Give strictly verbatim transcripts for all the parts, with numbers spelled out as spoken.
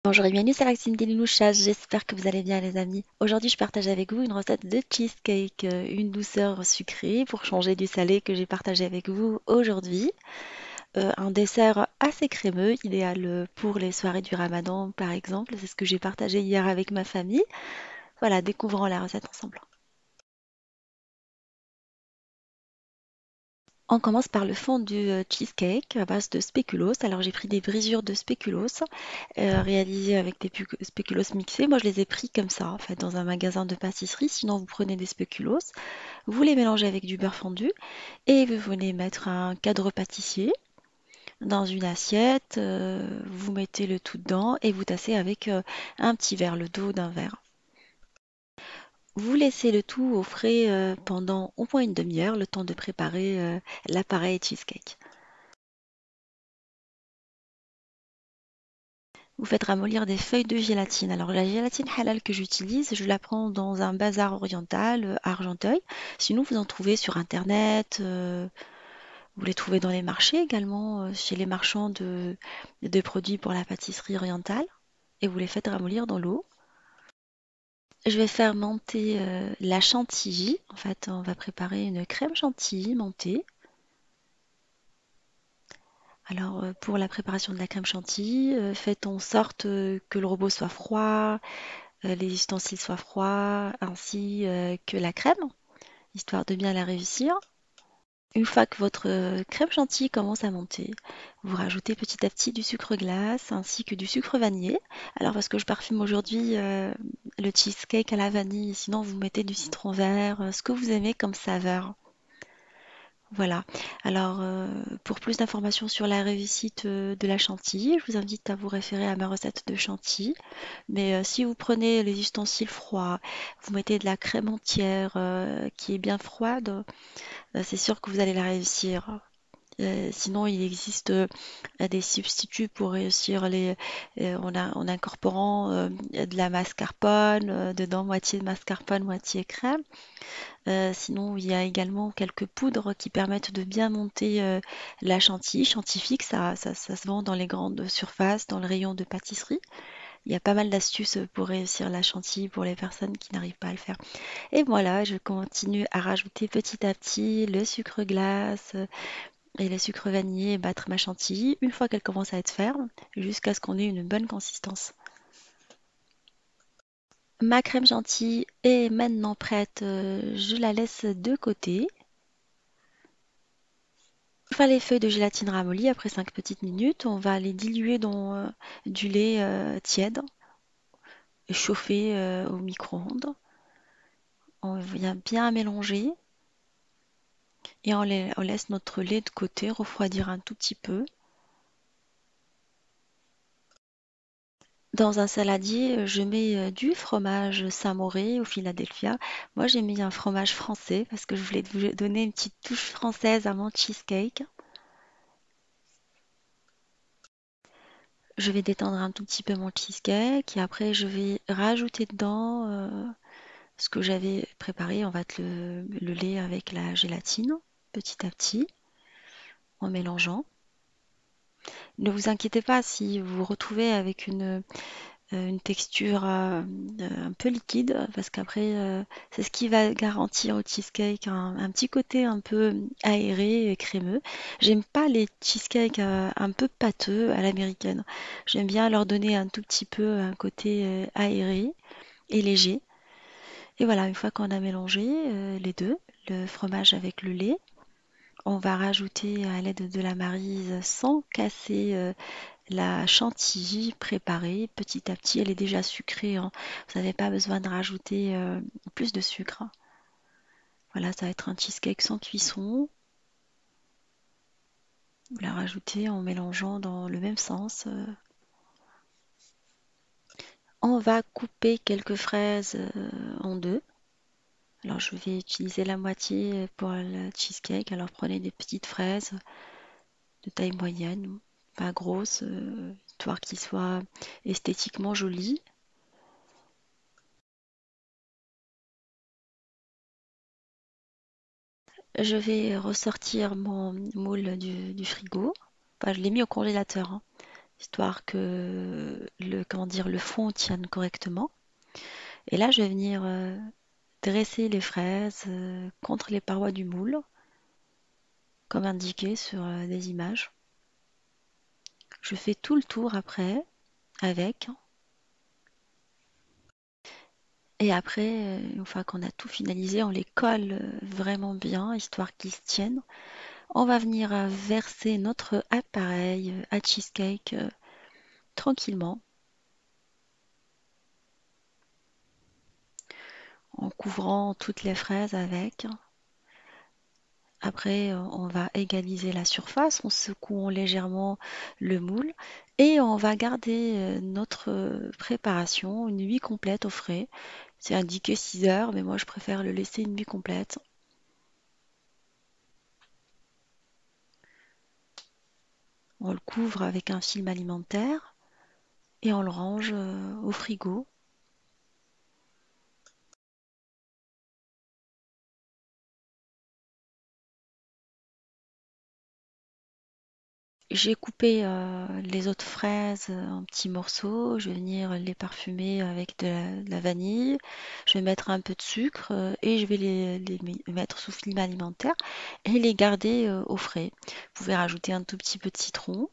Bonjour et bienvenue sur la cuisine des Louchas, j'espère que vous allez bien les amis. Aujourd'hui je partage avec vous une recette de cheesecake, euh, une douceur sucrée pour changer du salé que j'ai partagé avec vous aujourd'hui. Euh, un dessert assez crémeux, idéal euh, pour les soirées du Ramadan par exemple, c'est ce que j'ai partagé hier avec ma famille. Voilà, découvrons la recette ensemble. On commence par le fond du euh, cheesecake à base de spéculoos. Alors j'ai pris des brisures de spéculoos euh, réalisées avec des pu- spéculoos mixés. Moi je les ai pris comme ça en fait dans un magasin de pâtisserie. Sinon vous prenez des spéculoos, vous les mélangez avec du beurre fondu et vous venez mettre un cadre pâtissier dans une assiette. Euh, vous mettez le tout dedans et vous tassez avec euh, un petit verre, le dos d'un verre. Vous laissez le tout au frais euh, pendant au moins une demi-heure, le temps de préparer euh, l'appareil cheesecake. Vous faites ramollir des feuilles de gélatine. Alors la gélatine halal que j'utilise, je la prends dans un bazar oriental euh, à Argenteuil. Sinon, vous en trouvez sur Internet. Euh, vous les trouvez dans les marchés également, euh, chez les marchands de, de produits pour la pâtisserie orientale. Et vous les faites ramollir dans l'eau. Je vais faire monter euh, la chantilly. En fait, on va préparer une crème chantilly montée. Alors, euh, pour la préparation de la crème chantilly, euh, faites en sorte euh, que le robot soit froid, euh, les ustensiles soient froids, ainsi euh, que la crème, histoire de bien la réussir. Une fois que votre euh, crème chantilly commence à monter, vous rajoutez petit à petit du sucre glace ainsi que du sucre vanillé. Alors parce que je parfume aujourd'hui euh, le cheesecake à la vanille, sinon vous mettez du citron vert, euh, ce que vous aimez comme saveur. Voilà. Alors, euh, pour plus d'informations sur la réussite euh, de la chantilly, je vous invite à vous référer à ma recette de chantilly. Mais euh, si vous prenez les ustensiles froids, vous mettez de la crème entière euh, qui est bien froide, euh, c'est sûr que vous allez la réussir. Euh, sinon, il existe euh, des substituts pour réussir les, euh, en, a- en incorporant euh, de la mascarpone, euh, dedans moitié de mascarpone, moitié crème. Euh, sinon, il y a également quelques poudres qui permettent de bien monter euh, la chantilly. Chantifique, ça, ça, ça se vend dans les grandes surfaces, dans le rayon de pâtisserie. Il y a pas mal d'astuces pour réussir la chantilly pour les personnes qui n'arrivent pas à le faire. Et voilà, je continue à rajouter petit à petit le sucre glace euh, et le sucre vanillé et battre ma chantilly une fois qu'elle commence à être ferme, jusqu'à ce qu'on ait une bonne consistance. Ma crème chantilly est maintenant prête, euh, je la laisse de côté. Une fois les feuilles de gélatine ramollies, après cinq petites minutes, on va les diluer dans euh, du lait euh, tiède, chauffé euh, au micro-ondes. On vient bien mélanger et on, lai- on laisse notre lait de côté refroidir un tout petit peu. Dans un saladier, je mets euh, du fromage Saint-Mauré ou Philadelphia. Moi, j'ai mis un fromage français parce que je voulais vous donner une petite touche française à mon cheesecake. Je vais détendre un tout petit peu mon cheesecake et après, je vais rajouter dedans euh, ce que j'avais préparé, on va être le, le lait avec la gélatine, petit à petit, en mélangeant. Ne vous inquiétez pas si vous vous retrouvez avec une, euh, une texture euh, euh, un peu liquide, parce qu'après, euh, c'est ce qui va garantir au cheesecake un, un petit côté un peu aéré et crémeux. J'aime pas les cheesecakes euh, un peu pâteux à l'américaine. J'aime bien leur donner un tout petit peu un côté euh, aéré et léger. Et voilà, une fois qu'on a mélangé euh, les deux, le fromage avec le lait, on va rajouter à l'aide de la maryse sans casser euh, la chantilly préparée petit à petit. Elle est déjà sucrée, hein. Vous n'avez pas besoin de rajouter euh, plus de sucre. Voilà, ça va être un cheesecake sans cuisson. Vous la rajoutez en mélangeant dans le même sens. euh. On va couper quelques fraises euh, en deux. Alors je vais utiliser la moitié pour le cheesecake. Alors prenez des petites fraises de taille moyenne, pas grosse, euh, histoire qu'ils soient esthétiquement jolis. Je vais ressortir mon moule du, du frigo. Enfin, je l'ai mis au congélateur, hein, histoire que le, comment dire, le fond tienne correctement. Et là, je vais venir euh, dresser les fraises euh, contre les parois du moule, comme indiqué sur euh, des images. Je fais tout le tour après avec. Et après, euh, une fois qu'on a tout finalisé, on les colle euh, vraiment bien, histoire qu'ils se tiennent. On va venir euh, verser notre appareil euh, à cheesecake euh, tranquillement, en couvrant toutes les fraises avec. Après, euh, on va égaliser la surface en secouant légèrement le moule et on va garder euh, notre euh, préparation une nuit complète au frais. C'est indiqué six heures, mais moi je préfère le laisser une nuit complète. On le couvre avec un film alimentaire et on le range euh, au frigo. J'ai coupé euh, les autres fraises euh, en petits morceaux. Je vais venir les parfumer avec de la, de la vanille. Je vais mettre un peu de sucre euh, et je vais les, les mi- mettre sous film alimentaire et les garder euh, au frais. Vous pouvez rajouter un tout petit peu de citron.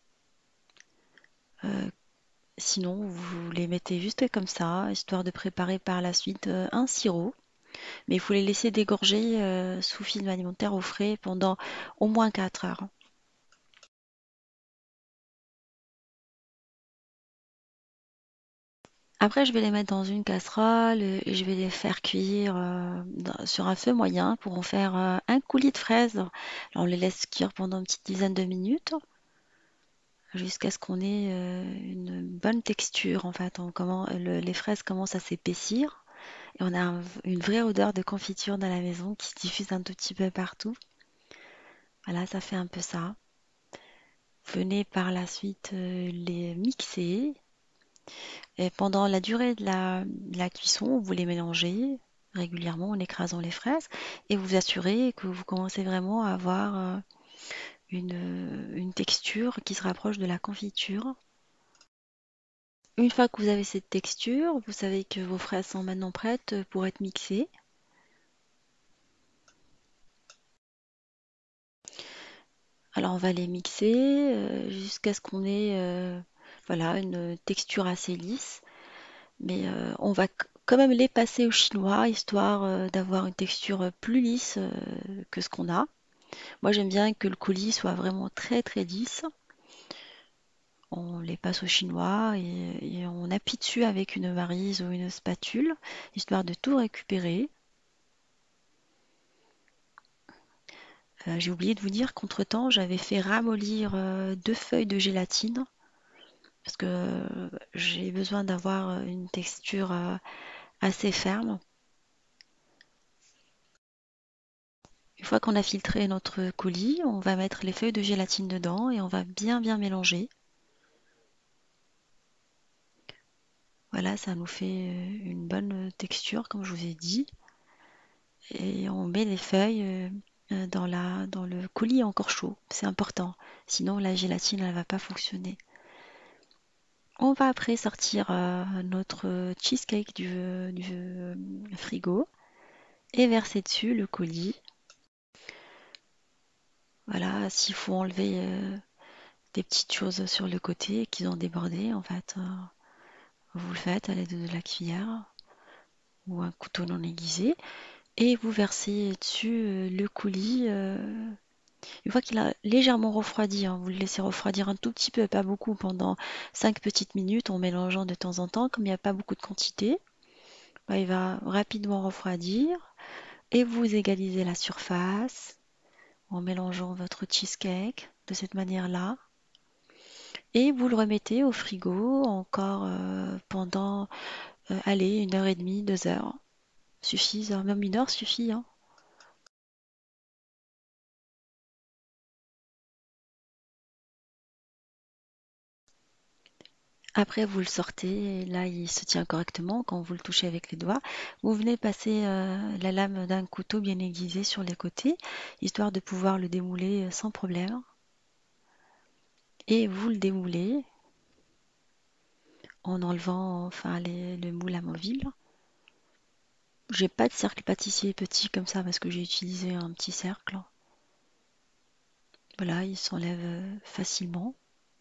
Euh, Sinon, vous les mettez juste comme ça, histoire de préparer par la suite euh, un sirop. Mais il faut les laisser dégorger euh, sous film alimentaire au frais pendant au moins quatre heures. Après, je vais les mettre dans une casserole euh, et je vais les faire cuire euh, dans- sur un feu moyen pour en faire euh, un coulis de fraises. Alors, on les laisse cuire pendant une petite dizaine de minutes jusqu'à ce qu'on ait euh, une bonne texture. En fait, on commen- le- les fraises commencent à s'épaissir et on a un- une vraie odeur de confiture dans la maison qui se diffuse un tout petit peu partout. Voilà, ça fait un peu ça. Venez par la suite euh, les mixer. Et pendant la durée de la, de la cuisson, vous les mélangez régulièrement en écrasant les fraises et vous assurez que vous commencez vraiment à avoir euh, une, une texture qui se rapproche de la confiture. Une fois que vous avez cette texture, vous savez que vos fraises sont maintenant prêtes pour être mixées. Alors on va les mixer euh, jusqu'à ce qu'on ait euh, voilà, une texture assez lisse. Mais euh, on va c- quand même les passer au chinois, histoire euh, d'avoir une texture plus lisse euh, que ce qu'on a. Moi, j'aime bien que le coulis soit vraiment très très lisse. On les passe au chinois et, et on appuie dessus avec une maryse ou une spatule, histoire de tout récupérer. Euh, j'ai oublié de vous dire qu'entre-temps, j'avais fait ramollir euh, deux feuilles de gélatine parce que euh, j'ai besoin d'avoir euh, une texture euh, assez ferme. Une fois qu'on a filtré notre coulis, on va mettre les feuilles de gélatine dedans et on va bien bien mélanger. Voilà, ça nous fait euh, une bonne texture, comme je vous ai dit. Et on met les feuilles euh, euh, dans la, dans le coulis encore chaud. C'est important. Sinon, la gélatine, elle va pas fonctionner. On va après sortir euh, notre cheesecake du, du euh, frigo et verser dessus le coulis. Voilà, s'il faut enlever euh, des petites choses sur le côté qui ont débordé, en fait, euh, vous le faites à l'aide de la cuillère ou un couteau non aiguisé et vous versez dessus euh, le coulis. euh, Une fois qu'il a légèrement refroidi, hein, vous le laissez refroidir un tout petit peu, pas beaucoup, pendant cinq petites minutes en mélangeant de temps en temps. Comme il n'y a pas beaucoup de quantité, bah, il va rapidement refroidir et vous égalisez la surface en mélangeant votre cheesecake de cette manière-là. Et vous le remettez au frigo encore euh, pendant, euh, allez, une heure et demie, deux heures. Suffit, hein, même une heure suffit, hein. Après, vous le sortez, et là, il se tient correctement quand vous le touchez avec les doigts. Vous venez passer euh, la lame d'un couteau bien aiguisé sur les côtés, histoire de pouvoir le démouler euh, sans problème. Et vous le démoulez. en enlevant enfin les- le moule amovible. J'ai pas de cercle pâtissier petit comme ça parce que j'ai utilisé un petit cercle. Voilà, il s'enlève euh, facilement.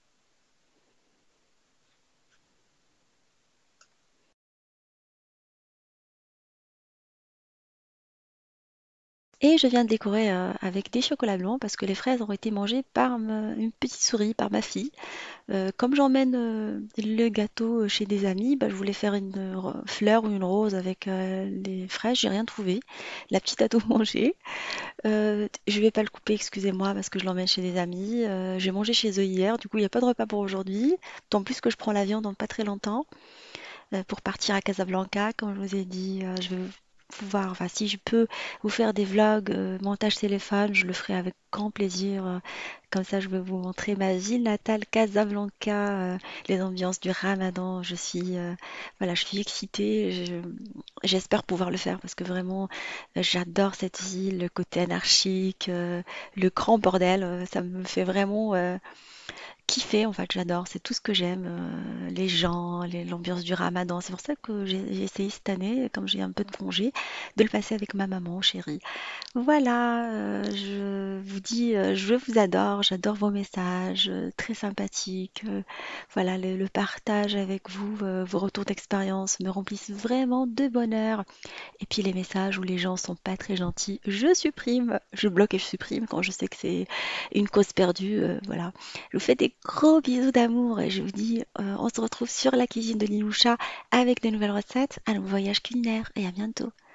Et je viens de décorer euh, avec des chocolats blancs parce que les fraises ont été mangées par me- une petite souris, par ma fille. Euh, comme j'emmène euh, le gâteau chez des amis, bah, je voulais faire une euh, fleur ou une rose avec euh, les fraises. J'ai rien trouvé. La petite a tout mangé. Euh, je vais pas le couper, excusez-moi, parce que je l'emmène chez des amis. Euh, j'ai mangé chez eux hier, du coup il n'y a pas de repas pour aujourd'hui. Tant plus que je prends l'avion dans pas très longtemps euh, pour partir à Casablanca. Comme je vous ai dit, euh, je vais pouvoir, enfin si je peux vous faire des vlogs, euh, montage téléphone, je le ferai avec grand plaisir. euh, Comme ça, je vais vous montrer ma ville natale, Casablanca, euh, les ambiances du Ramadan. Je suis, euh, voilà, je suis excitée. je- J'espère pouvoir le faire parce que vraiment, euh, j'adore cette ville, le côté anarchique, euh, le grand bordel. euh, Ça me fait vraiment euh, kiffer. En fait, j'adore. C'est tout ce que j'aime. euh, les gens, les- l'ambiance du Ramadan. C'est pour ça que j'ai j'ai essayé cette année, comme j'ai un peu de congé, de le passer avec ma maman chérie. Voilà, euh, je vous dis, euh, je vous adore, j'adore vos messages, euh, très sympathiques. euh, voilà, le, le partage avec vous, euh, vos retours d'expérience me remplissent vraiment de bonheur. Et puis les messages où les gens sont pas très gentils, je supprime, je bloque et je supprime quand je sais que c'est une cause perdue. euh, voilà, je vous fais des gros bisous d'amour et je vous dis, euh, on se retrouve sur la cuisine de Liloucha avec des nouvelles recettes. Allons, voyage culinaire et à bientôt.